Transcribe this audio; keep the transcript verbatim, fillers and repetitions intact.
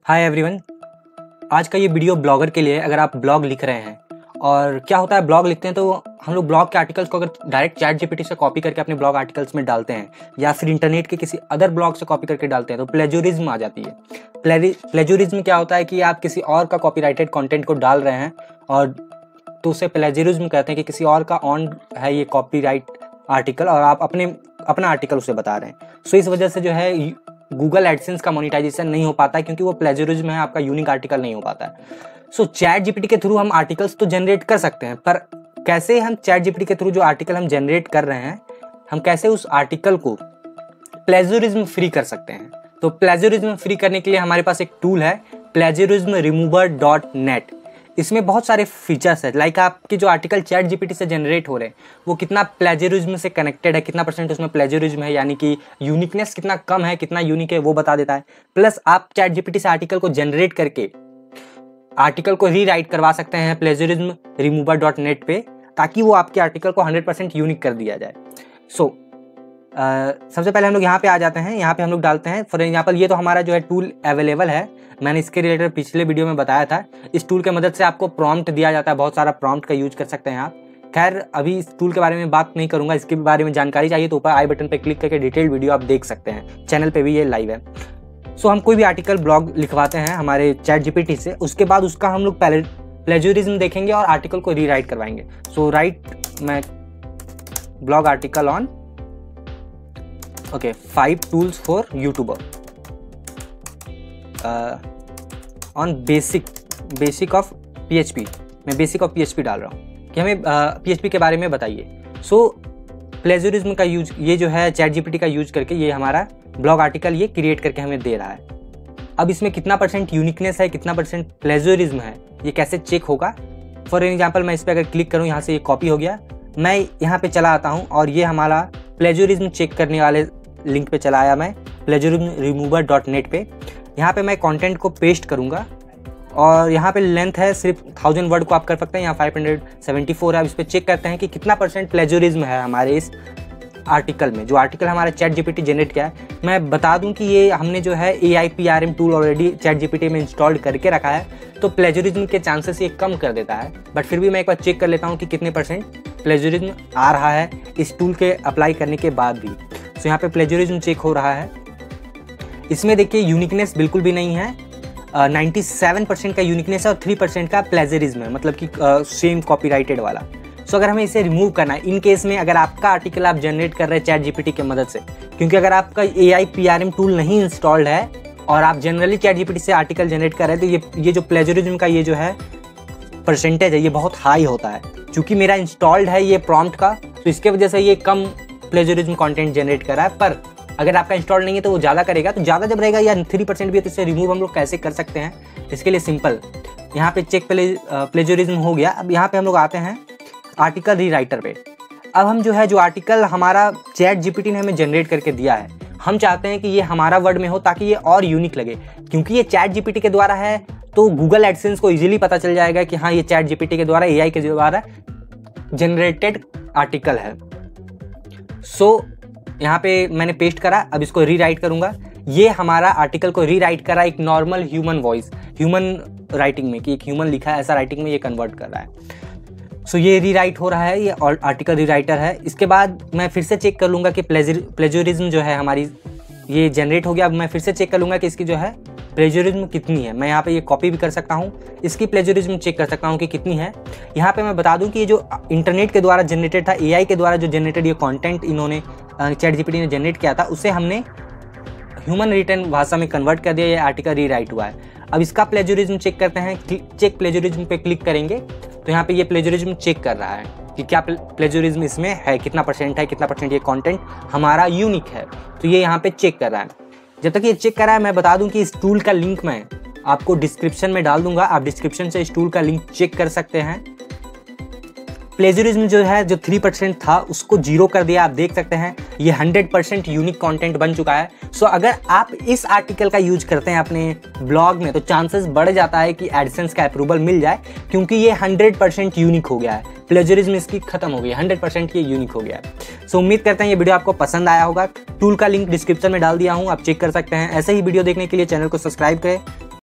Hi everyone, आज का ये वीडियो ब्लॉगर के लिए है। अगर आप ब्लॉग लिख रहे हैं और क्या होता है, ब्लॉग लिखते हैं तो हम लोग ब्लॉग के आर्टिकल्स को अगर डायरेक्ट चैट जीपीटी से कॉपी करके अपने ब्लॉग आर्टिकल्स में डालते हैं या फिर इंटरनेट के किसी अदर ब्लॉग से कॉपी करके डालते हैं तो प्लेजरिज्म आ जाती है। प्लेजरिज्म क्या होता है कि आप किसी और का कॉपीराइटेड कंटेंट को डाल रहे हैं और तो उसे प्लेजरिज्म कहते हैं कि किसी और का ऑन है ये कॉपीराइट आर्टिकल और आप अपने अपना आर्टिकल उसे बता रहे हैं। सो इस वजह से जो है गूगल एडसेंस का मोनेटाइजेशन नहीं हो पाता है क्योंकि वो प्लेजरिज्म है, आपका यूनिक आर्टिकल नहीं हो पाता है। सो चैट जीपीटी के थ्रू हम आर्टिकल्स तो जनरेट कर सकते हैं, पर कैसे हम चैट जीपीटी के थ्रू जो आर्टिकल हम जनरेट कर रहे हैं हम कैसे उस आर्टिकल को प्लेजरिज्म फ्री कर सकते हैं। तो प्लेजरिज्म फ्री करने के लिए हमारे पास एक टूल है प्लेजरिज्म रिमूवर डॉट नेट। इसमें बहुत सारे फीचर्स है, लाइक आपके जो आर्टिकल चैट जीपीटी से जनरेट हो रहे हैं वो कितना प्लेजरिज्म से कनेक्टेड है, कितना परसेंट उसमें प्लेजरिज्म है, यानी कि यूनिकनेस कितना कम है, कितना यूनिक है वो बता देता है। प्लस आप चैट जीपीटी से आर्टिकल को जनरेट करके आर्टिकल को रीराइट करवा सकते हैं प्लेजरिज्म रिमूवर डॉट नेट पे, ताकि वो आपके आर्टिकल को हंड्रेड परसेंट यूनिक कर दिया जाए। सो so, Uh, सबसे पहले हम लोग यहाँ पे आ जाते हैं, यहाँ पे हम लोग डालते हैं फॉर एग्जाम्पल ये तो हमारा जो है टूल अवेलेबल है, मैंने इसके रिलेटेड पिछले वीडियो में बताया था। इस टूल के मदद से आपको प्रॉम्प्ट दिया जाता है, बहुत सारा प्रॉम्प्ट का यूज कर सकते हैं आप। खैर अभी इस टूल के बारे में बात नहीं करूंगा, इसके बारे में जानकारी चाहिए तो ऊपर आई बटन पे क्लिक करके डिटेल्ड वीडियो आप देख सकते हैं, चैनल पे भी ये लाइव है। सो so, हम कोई भी आर्टिकल ब्लॉग लिखवाते हैं हमारे चैट जीपीटी से, उसके बाद उसका हम लोग पहले प्लेजरिज्म देखेंगे और आर्टिकल को रीराइट करवाएंगे। सो राइट मैं blog article on okay five tools for YouTuber on basic basic of PHP. मैं बेसिक ऑफ पीएचपी डाल रहा हूँ कि हमें पीएचपी uh, के बारे में बताइए। सो प्लेजरिज्म का यूज ये जो है चैट जीपीटी का यूज करके ये हमारा ब्लॉग आर्टिकल ये क्रिएट करके हमें दे रहा है। अब इसमें कितना परसेंट यूनिकनेस है, कितना परसेंट प्लेजरिज्म है, ये कैसे चेक होगा। फॉर एग्जाम्पल मैं इस पर अगर क्लिक करूँ, यहाँ से ये कॉपी हो गया, मैं यहाँ पे चला आता हूँ और ये हमारा प्लेजरिज्म चेक करने वाले लिंक पे चला आया मैं प्लेजरिज्म रिमूवर डॉट नेट पे। यहाँ पे मैं कंटेंट को पेस्ट करूँगा और यहाँ पे लेंथ है सिर्फ थाउजेंड वर्ड को आप कर सकते हैं, यहाँ फाइव हंड्रेड सेवेंटी फोर है। अब इस पर चेक करते हैं कि कितना परसेंट प्लेजरिज्म है हमारे इस आर्टिकल में, जो आर्टिकल हमारा चैट जीपीटी जनरेट किया है। मैं बता दूं कि ये हमने जो है A I P R M tool already chat GPT में इंस्टॉल करके रखा है, तो प्लेजरिज्म के चांसेस ये कम कर देता है। बट फिर भी मैं एक बार चेक कर लेता हूँ कि कितने परसेंट प्लेजरिज्म आ रहा है इस टूल के अप्लाई करने के बाद भी। तो यहाँ पे प्लेजरिज्म चेक हो रहा है, इसमें देखिए यूनिकनेस बिल्कुल भी नहीं है, नाइन्टी सेवन परसेंट का यूनिकनेस है और थ्री परसेंट का प्लेजरिज्म है, मतलब कि सेम कॉपीराइटेड वाला। सो so, अगर हमें इसे रिमूव करना है इन केस में, अगर आपका आर्टिकल आप जनरेट कर रहे हैं चैट जीपीटी की मदद से, क्योंकि अगर आपका A I P R M tool नहीं इंस्टॉल्ड है और आप जनरली चैट जीपीटी से आर्टिकल जनरेट कर रहे हैं तो ये ये जो प्लेजरिज्म का ये जो है परसेंटेज है ये बहुत हाई होता है। चूँकि मेरा इंस्टॉल्ड है ये प्रॉम्प्ट का, तो इसके वजह से ये कम प्लेजरिज्म कंटेंट जनरेट कर रहा है। पर अगर आपका इंस्टॉल नहीं है तो वो ज़्यादा करेगा, तो ज़्यादा जब रहेगा या थ्री परसेंट भी है तो इसे रिमूव हम लोग कैसे कर सकते हैं। इसके लिए सिंपल यहाँ पे चेक प्ले प्लेजरिज्म हो गया। अब यहाँ पे हम लोग आते हैं आर्टिकल रीराइटर पे। अब हम जो है जो आर्टिकल हमारा चैट जीपीटी ने हमें जनरेट करके दिया है, हम चाहते हैं कि ये हमारा वर्ड में हो ताकि ये और यूनिक लगे। क्योंकि ये चैट जीपीटी के द्वारा है तो गूगल एडसेंस को इजीली पता चल जाएगा कि हाँ ये चैट जीपीटी के द्वारा ए आई के द्वारा जनरेटेड आर्टिकल है। सो so, यहाँ पे मैंने पेस्ट करा, अब इसको रीराइट करूंगा। ये हमारा आर्टिकल को रीराइट करा एक normal human voice, human writing में, कि एक ह्यूमन लिखा है ऐसा राइटिंग में ये कन्वर्ट कर रहा है। सो so, ये रीराइट हो रहा है, ये आर्टिकल रीराइटर है। इसके बाद मैं फिर से चेक कर लूँगा कि प्लेजर प्लेजरिज्म जो है हमारी ये जनरेट हो गया। अब मैं फिर से चेक कर लूँगा कि इसकी जो है प्लेजरिज्म कितनी है। मैं यहाँ पे ये कॉपी भी कर सकता हूँ, इसकी प्लेजरिज्म चेक कर सकता हूँ कि कितनी है। यहाँ पे मैं बता दूँ कि ये जो इंटरनेट के द्वारा जनरेटेड था, ए आई के द्वारा जो जनरेटेड ये कंटेंट इन्होंने चैट जीपीटी ने जनरेट किया था, उसे हमने ह्यूमन रिटन भाषा में कन्वर्ट कर दिया, ये आर्टिकल रीराइट हुआ है। अब इसका प्लेजरिज्म चेक करते हैं, चेक प्लेजरिज्म पे क्लिक करेंगे तो यहाँ पे ये प्लेजरिज्म चेक कर रहा है कि क्या प्लेजरिज्म इसमें है, कितना परसेंट है, कितना परसेंट ये कंटेंट हमारा यूनिक है। तो ये यहाँ पे चेक कर रहा है। जब तक ये चेक कर रहा है मैं बता दूं कि इस टूल का लिंक मैं आपको डिस्क्रिप्शन में डाल दूंगा, आप डिस्क्रिप्शन से इस टूल का लिंक चेक कर सकते हैं। प्लेजरिज्म जो है जो थ्री परसेंट था उसको जीरो कर दिया, आप देख सकते हैं ये हंड्रेड परसेंट यूनिक कंटेंट बन चुका है। सो so, अगर आप इस आर्टिकल का यूज करते हैं अपने ब्लॉग में तो चांसेस बढ़ जाता है कि एडसेंस का अप्रूवल मिल जाए, क्योंकि ये हंड्रेड परसेंट यूनिक हो गया है, प्लेजरिज्म इसकी खत्म हो गई, हंड्रेड परसेंट ये यूनिक हो गया है। सो so, उम्मीद करते हैं ये वीडियो आपको पसंद आया होगा। टूल का लिंक डिस्क्रिप्शन में डाल दिया हूँ, आप चेक कर सकते हैं। ऐसे ही वीडियो देखने के लिए चैनल को सब्सक्राइब करें।